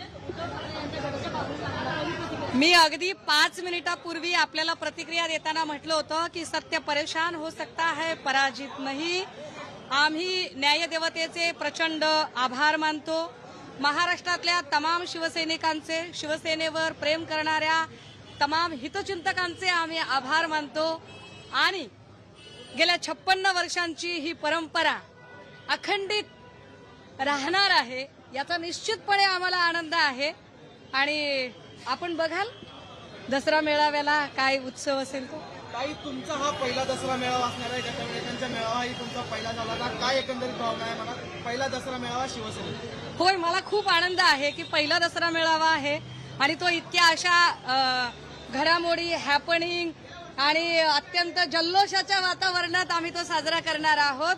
मी अगदी 5 मिनिटापूर्वी आपल्याला प्रतिक्रिया देताना म्हटलं होतं की सत्य परेशान हो सकता है, पराजित नहीं। आम्ही न्यायदेवतेचे प्रचंड आभार मानतो। महाराष्ट्रातल्या तमाम शिवसैनिकांचे, शिवसेनेवर प्रेम करणाऱ्या तमाम हितचिंतकांचे आम्ही आभार मानतो आणि गेल्या 56 वर्षांची ही परंपरा अखंडित राहणार आहे याचा निश्चितपणे आम्हाला आनंद आहे। आणि आपण बघाल दसरा मेळाव्याला काय उत्सव असेल तो। ताई, तुमचा हा पहिला दसरा मेळावा असणार आहे, गटविजेत्यांचा मेळावा ही तुमचा पहिला झाला का? काय एकंदरीत भावना आहे मला? पहिला दसरा मेळावा शिवसेना। होय, मला खूप आनंद आहे की पहिला दसरा मेळावा आहे आणि तो इतक्या अशा घडामोडी, हॅपनिंग आणि अत्यंत जल्लोषाच्या वातावरणात आम्ही तो साजरा करणार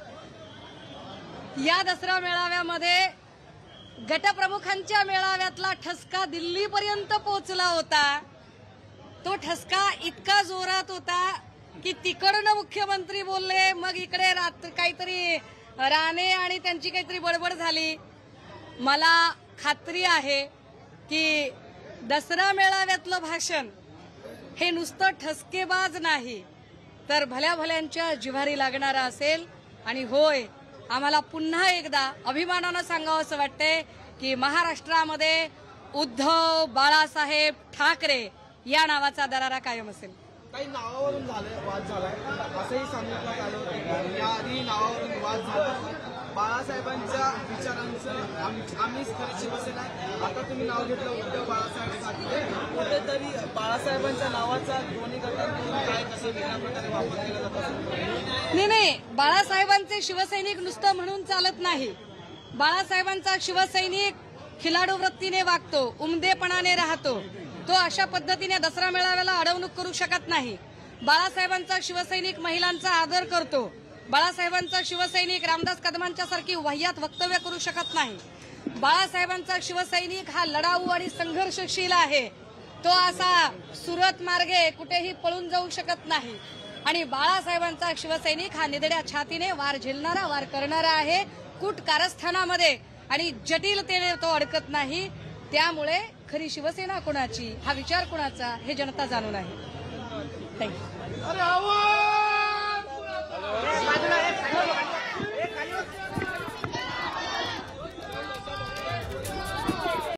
आहोत। या दसरा मेळाव्यामध्ये गटप्रमुखांच्या मेळाव्यातला ठसका दिल्लीपर्यंत पोहोचला होता। तो ठसका इतका जोरात होता की तिकडनं मुख्यमंत्री बोलले, मग इकडे काहीतरी राणे आणि त्यांची काहीतरी बडबड झाली। मला खात्री आहे की दसरा मेळाव्यातलं भाषण हे नुसतं ठसकेबाज नाही तर भल्या भल्यांच्या जिव्हारी लागणारा असेल। आणि होय, आम्हाला पुन्हा एकदा अभिमानानं सांगावं असं वाटतंय की महाराष्ट्रामध्ये उद्धव बाळासाहेब ठाकरे या नावाचा दरारा कायम असेल। काही नावावरून वाद झालाय असंही सांगितलं आलं होतं। याआधी नावावरून वाद झाला, बाळासाहेबांच्या विचारांचं आम्हीच खरी शिवसेना। आता तुम्ही नाव घेतलं उद्धव बाळासाहेब ठाकरे, कुठेतरी बाळासाहेबांच्या नावाचा दोन्ही गटांकडून काय कसं वेगळ्या प्रकारे वापर केला जातो? नाही, बाळासाहेबांचे शिवसैनिक नुसतं म्हणून चालत नाही। बाळासाहेबांचा शिवसैनिक खिलाडू वृत्तीने वागतो, उमदेपणाने राहतो। तो अशा पद्धतीने दसरा मेळाव्याला अडवणूक करू शकत नाही। बाळासाहेबांचा शिवसैनिक महिलांचा आदर करतो। बाळासाहेबांचा शिवसैनिक रामदास कदमांच्या सारखी वाह्यात वक्तव्य करू शकत नाही। बाळासाहेबांचा शिवसैनिक हा लढाऊ आणि संघर्षशील आहे। तो असा सुरत मार्गे कुठेही पळून जाऊ शकत नाही। आणि बाळासाहेबांचा शिवसैनिक हा निधड्या छातीने वार झेलणारा, वार करणारा आहे। कूट कारस्थानामध्ये आणि जटिलतेने तो अडकत नाही। त्यामुळे खरी शिवसेना कोणाची, हा विचार कोणाचा हे जनता जाणून आहे। थँक्यू।